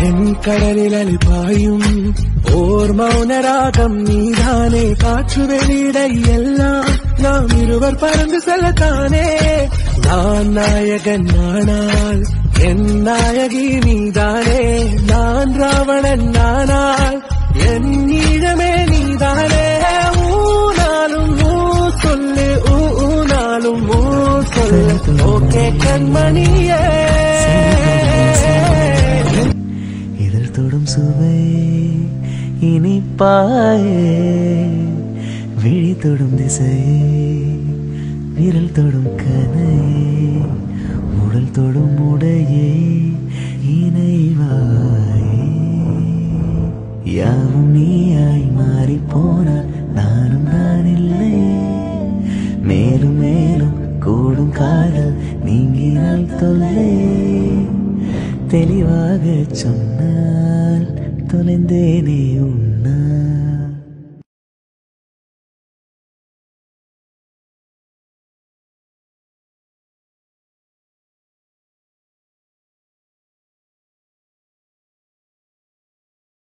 என் கடலில் அலிபாயும் ஓர் மௌனராகம் நீதானே. காற்று வெளியிட எல்லாம் நாம் இருவர் பறந்து செல்லத்தானே. நான் நாயகன் ஆனால் என் நாயகி நீதானே. நான் ராவணன் ஆனால் என் ஈழமே நீதானே. ஊனாலும் ஊ சொல்லு ஊனாலும் ஊ சொல்லு ஓகே கண்மணியே. இதழ் தொடும் சுவை இனிப்பாயே, விழி தொடும் திசை விரல் தொடும் கனை, உடல் தொடும் உடையே இணைவாய். யாவும் நீயாய் மாறி போனால் நானும் நான் இல்லை. மேலும் மேலும் கூடும் காதல் நீங்கினால் தொல்லை. தெளிவாக சொன்னால் தொலைந்தேனே உன்னால்.